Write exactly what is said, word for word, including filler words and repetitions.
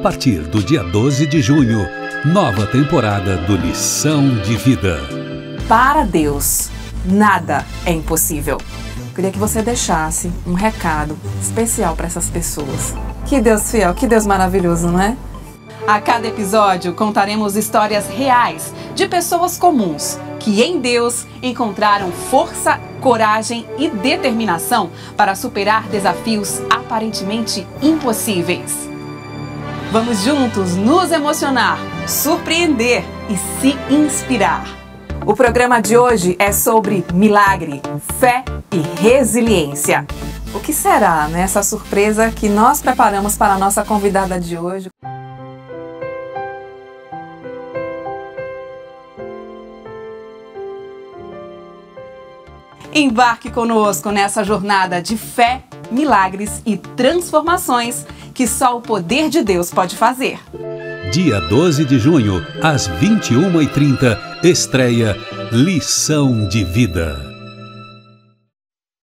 partir do dia doze de junho, nova temporada do Lição de Vida. Para Deus, nada é impossível. Queria que você deixasse um recado especial para essas pessoas. Que Deus fiel, que Deus maravilhoso, não é? A cada episódio contaremos histórias reais de pessoas comuns que em Deus encontraram força, coragem e determinação para superar desafios aparentemente impossíveis. Vamos juntos nos emocionar, surpreender e se inspirar. O programa de hoje é sobre milagre, fé e resiliência. O que será, né, essa surpresa que nós preparamos para a nossa convidada de hoje? Embarque conosco nessa jornada de fé, milagres e transformações que só o poder de Deus pode fazer. Dia doze de junho, às vinte e uma e trinta, estreia Lição de Vida.